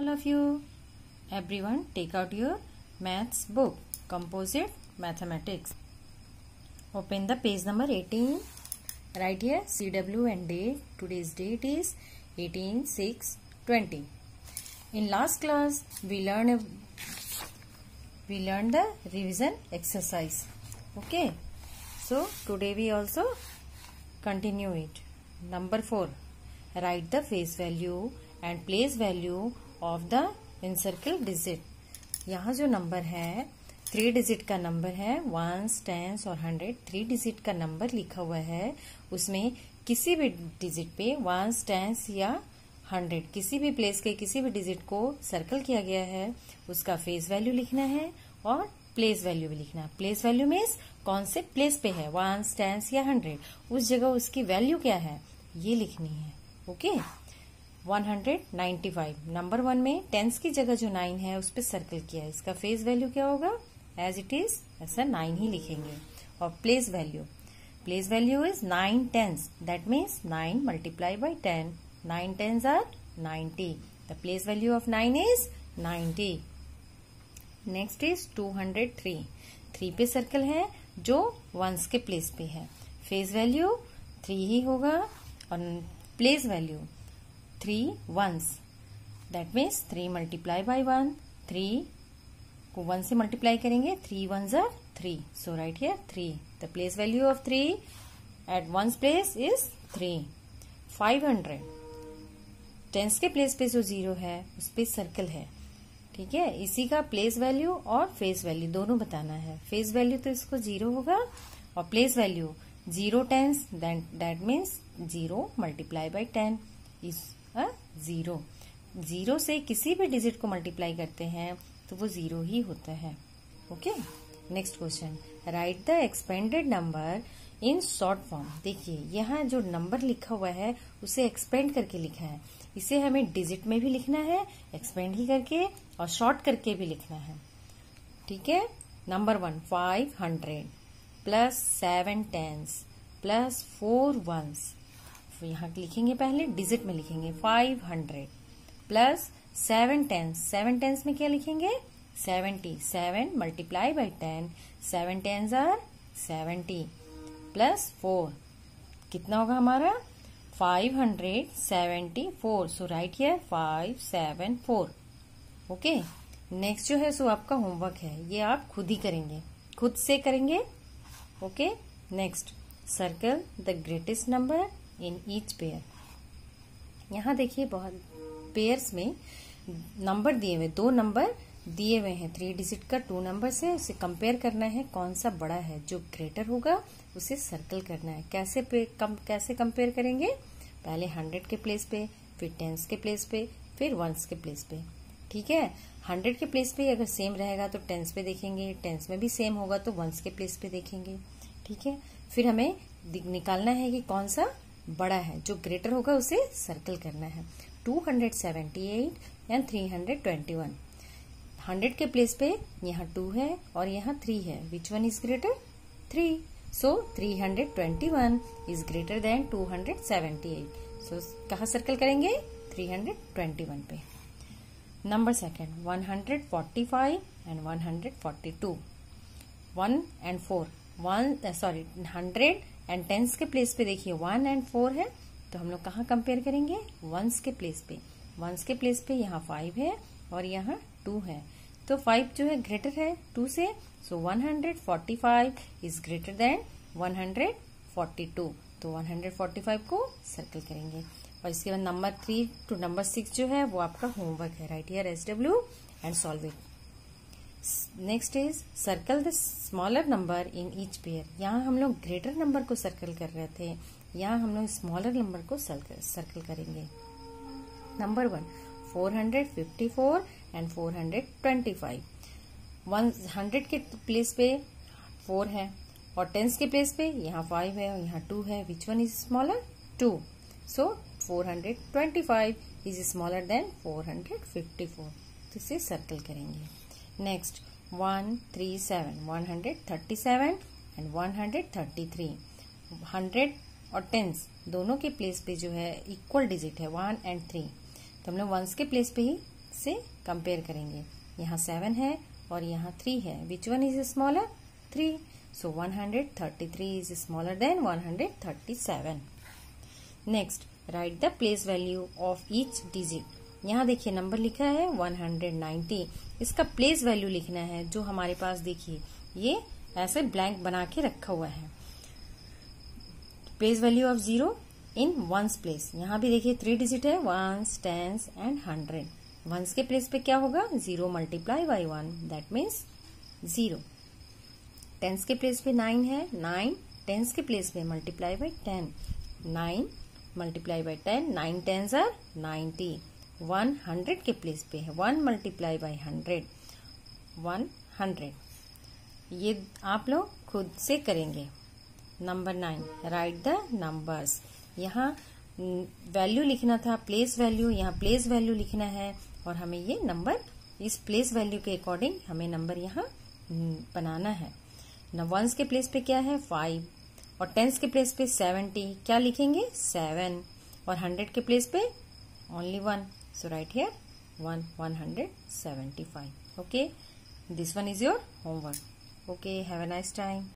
all of you. Everyone, take out your maths book, Composite Mathematics. Open the page number 18. Write here CW and date. Today's date is 18/6/20. In last class, we learned the revision exercise. Okay. So today we also continue it. Number 4. Write the face value and place value of the encircled digit. यहाँ जो number है 3 digit का number है, 1s, 10s और 100 3 digit का number लिखा हुआ है। उसमें किसी भी डिजिट पे 1s, 10s या 100 किसी भी प्लेस के किसी भी डिजिट को सर्कल किया गया है, उसका फेस वैल्यू लिखना है और प्लेस वैल्यू भी लिखना है। प्लेस वैल्यू मीन्स कौन से प्लेस पे है, 1s, 10s या 100, उस जगह उसकी वैल्यू क्या है ये लिखनी है। ओके। 195 नंबर 1 में 10s की जगह जो 9 है उस पर सर्कल किया है, इसका फेस वैल्यू क्या होगा, एज इट इज ऐसा 9 ही लिखेंगे। और place value is 9 10s, that means 9 multiply by 10, 9 10s are 90, the place value of 9 is 90। Next is 203, 3 पे सर्कल है जो 1s के प्लेस पे है, फेस वैल्यू 3 ही होगा और place value 3 1s, that means 3 multiply by 1, 3 को 1 से मल्टीप्लाई करेंगे, 3 1s are 3, so right here 3, the place value of 3 at 1s place is 3। 500 10s के प्लेस पे जो 0 है उस पे सर्कल है, ठीक है। इसी का प्लेस वैल्यू और फेस वैल्यू दोनों बताना है। फेस वैल्यू तो इसको 0 होगा और place value 0 10s, that means 0 multiply by 10 is 0। 0 से किसी भी डिजिट को मल्टीप्लाई करते हैं तो वो 0 ही होता है। Okay. Next question, right the expanded number in short form. देखिए यहाँ जो नंबर लिखा हुआ है उसे एक्सपेंड करके लिखा है, इसे हमें डिजिट में भी लिखना है, एक्सपेंड ही करके और शॉर्ट करके भी लिखना है, ठीक है। Number 1 500 plus 7 10s plus 4 1s, यहाँ लिखेंगे पहले डिजिट में लिखेंगे 500 प्लस 7 10s, 7 10s में क्या लिखेंगे 70, 7 multiply by 10, 7 10s are 70 plus 4 कितना होगा हमारा 574, so right here 574। Okay. Next जो है सो आपका होमवर्क है, ये आप खुद ही करेंगे, खुद से करेंगे। Okay. Next, circle the greatest number in each pair. यहाँ देखिए बहुत पेयर्स में नंबर दिए हुए, 2 नंबर दिए हुए हैं, 3 डिजिट का 2 नंबर से उसे कंपेयर करना है कौन सा बड़ा है, जो ग्रेटर होगा उसे सर्कल करना है। कैसे कंपेयर करेंगे, पहले 100 के प्लेस पे, फिर 10s के प्लेस पे, फिर 1s के प्लेस पे, ठीक है। 100 के प्लेस पे अगर सेम रहेगा तो 10s पे देखेंगे, 10s में भी सेम होगा तो 1s के प्लेस पे देखेंगे, ठीक है। फिर हमें निकालना है कि कौन सा बड़ा है, जो ग्रेटर होगा उसे सर्कल करना है। 278 एंड 321, 100 के प्लेस पे यहाँ 2 है और यहाँ 3 है, which one is greater 3, so 321 is greater than 278, so कहाँ सर्कल करेंगे 321 पे। Number 2 145 and 142, 1 and 4 100 and 10s के प्लेस पे देखिए 1 and 4 है, तो हम लोग कहाँ कंपेयर करेंगे 1s के प्लेस पे। 1s के प्लेस पे यहाँ 5 है और यहाँ 2 है, तो 5 जो है ग्रेटर है 2 से, सो 145 इज ग्रेटर देन 142, तो 145 को सर्कल करेंगे। और इसके बाद नंबर 3 to नंबर 6 जो है वो आपका होमवर्क है, right here SW and solve it. Next is circle the smaller number in each pair. यहाँ हम लोग ग्रेटर नंबर को सर्कल कर रहे थे, यहाँ हम लोग स्मॉलर नंबर को सर्कल करेंगे। नंबर 1 454 एंड 425, 100 के प्लेस पे 4 है और 10s के प्लेस पे यहाँ 5 है और यहाँ 2 है, which one is smaller 2, so 425 is smaller than 454, तो इसे सर्कल करेंगे। नेक्स्ट 137 137 एंड 133, 100 और 10s दोनों के प्लेस पे जो है इक्वल डिजिट है 1 and 3, तो हम लोग 1s के प्लेस पे ही से कंपेयर करेंगे। यहाँ 7 है और यहाँ 3 है। Which one is smaller? 3। So 133 is smaller than 137। Next, right the place value of each digit. यहाँ देखिए नंबर लिखा है 190, इसका प्लेस वैल्यू लिखना है। जो हमारे पास देखिए ये ऐसे ब्लैंक बना के रखा हुआ है। Place value of 0 in ones place. यहाँ भी देखिए 3 डिजिट है, वंस, टेंस एंड 100। वंस के प्लेस पे क्या होगा? 0 multiply by 1, that means 0। Tens के प्लेस पे 9 है, 9 टेंस के प्लेस पे multiply by 10, 9 multiply by 10, 9 tens are 90। 100 के प्लेस पे है 1 मल्टीप्लाई बाई 100, 100। ये आप लोग खुद से करेंगे। Number 9, right the numbers. यहाँ वैल्यू लिखना था, प्लेस वैल्यू, यहाँ प्लेस वैल्यू लिखना है और हमें ये नंबर, इस प्लेस वैल्यू के अकॉर्डिंग हमें नंबर यहाँ बनाना है। न वंस के प्लेस पे क्या है? 5 और टेंस के प्लेस पे 70, क्या लिखेंगे? 7 और 100 के प्लेस पे only 1, so right here 175। Okay, this one is your homework. Okay, have a nice time.